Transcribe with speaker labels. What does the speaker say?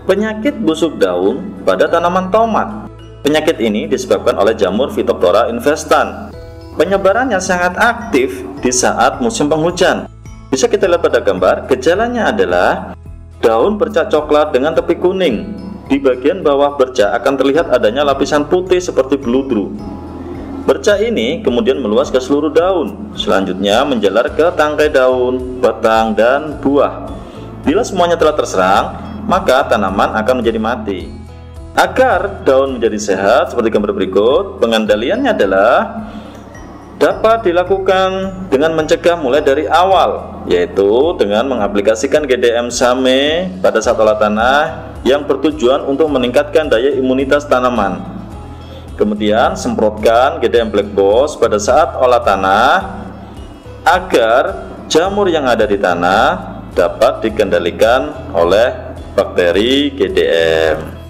Speaker 1: Penyakit busuk daun pada tanaman tomat. Penyakit ini disebabkan oleh jamur Phytophthora infestan. Penyebarannya sangat aktif di saat musim penghujan. Bisa kita lihat pada gambar, gejalanya adalah daun bercak coklat dengan tepi kuning. Di bagian bawah bercak akan terlihat adanya lapisan putih seperti beludru. Bercak ini kemudian meluas ke seluruh daun, selanjutnya menjalar ke tangkai daun, batang, dan buah. Bila semuanya telah terserang, maka tanaman akan menjadi mati. Agar daun menjadi sehat seperti gambar berikut, pengendaliannya adalah dapat dilakukan dengan mencegah mulai dari awal, yaitu dengan mengaplikasikan GDM SAME pada saat olah tanah yang bertujuan untuk meningkatkan daya imunitas tanaman. Kemudian semprotkan GDM Black Boss pada saat olah tanah agar jamur yang ada di tanah dapat dikendalikan oleh bakteri GDM.